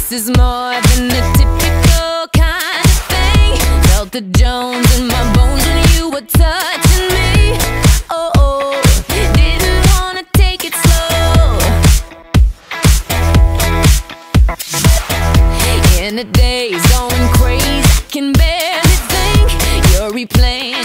This is more than a typical kind of thing. Felt the Jones in my bones when you were touching me. Oh, oh, didn't wanna take it slow. In the days going crazy, I can barely think. You're replaying